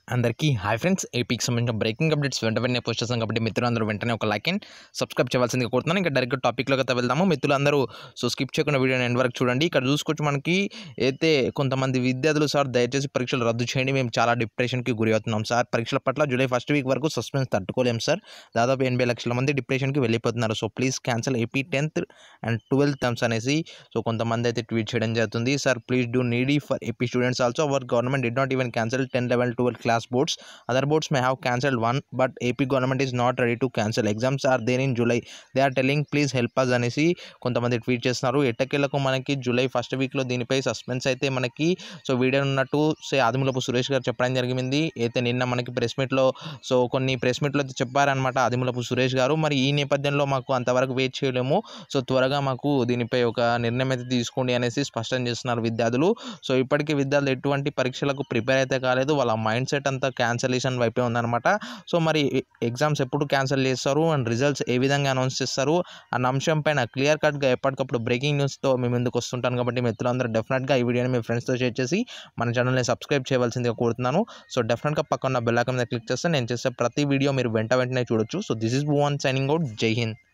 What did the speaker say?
అందరికీ hi friends, ఏపీకి సంబంధించిన బ్రేకింగ్ అప్డేట్స్ వెంటనే పోస్ట్ చేస్తాం కాబట్టి మిత్రులందరూ వెంటనే ఒక లైక్ అండ్ సబ్స్క్రైబ్ చేయాల్సిందిగా కోరుతున్నాను. ఇంకా డైరెక్ట్ టాపిక్లోకి అయితే వెళ్దాము. మిత్రులందరూ స్కిప్ చేయకుండా వీడియోని ఎండ్ వరకు చూడండి. ఇక్కడ చూసుకోవచ్చు, మనకి అయితే కొంతమంది విద్యార్థులు సార్ దయచేసి పరీక్షలు రద్దు చేయండి, మేము చాలా డిప్రెషన్కి గురి అవుతున్నాం సార్. పరీక్షల పట్ల జూలై ఫస్ట్ వీక్ వరకు సస్పెన్స్ తట్టుకోలేం సార్. దాదాపు 80 లక్షల మంది డిప్రెషన్కి వెళ్ళిపోతున్నారు. So please cancel AP 10th and 12th terms అనేసి కొంతమంది అయితే ట్వీట్ చేయడం జరుగుతుంది. Sir please do needy for AP students also. Our government did not even cancel 10, 11, 12 class boards. Other boards may have cancelled one, but AP government is not ready to cancel. Exams are there in July. They are telling please help us అనేసి కొంతమంది tweet చేస్తున్నారు. ఎట్టకేలకు మనకి July first వీక్లో దీనిపై suspense అయితే మనకి video ఉన్నట్టు ఆదిమూలపు సురేష్ గారు చెప్పడం జరిగింది. అయితే నిన్న మనకి ప్రెస్ మీట్లో కొన్ని ప్రెస్ మీట్లో అయితే చెప్పారనమాట ఆదిమూలపు సురేష్ గారు. మరి ఈ నేపథ్యంలో మాకు అంతవరకు వెయిట్ చేయలేము, త్వరగా మాకు దీనిపై ఒక నిర్ణయం అయితే తీసుకోండి అనేసి స్పష్టం చేస్తున్నారు విద్యార్థులు. ఇప్పటికీ విద్యార్థులు ఎటువంటి పరీక్షలకు ప్రిపేర్ అయితే కాలేదు, వాళ్ళ మైండ్ సెట్ అంతా క్యాన్సలేషన్ వైపే ఉందన్నమాట. మరి ఎగ్జామ్స్ ఎప్పుడు క్యాన్సిల్ చేస్తారు అండ్ రిజల్ట్స్ ఏ విధంగా అనౌన్స్ చేస్తారు అన్న అంశం పైన క్లియర్ కట్గా ఎప్పటికప్పుడు బ్రేకింగ్ న్యూస్తో మేము ముందుకు వస్తుంటాను. కాబట్టి మిత్రులందరూ డెఫినెట్గా ఈ వీడియోని మీ ఫ్రెండ్స్తో షేర్ చేసి మన ఛానల్ని సబ్స్క్రైబ్ చేయవలసిందిగా కోరుతున్నాను. డెఫినెట్గా పక్కన బెల్ ఐకాన్ మీద క్లిక్ చేస్తే నేను చేసే ప్రతి వీడియో మీరు వెంటనే చూడొచ్చు. This is Bhuvan signing out. Jai Hind.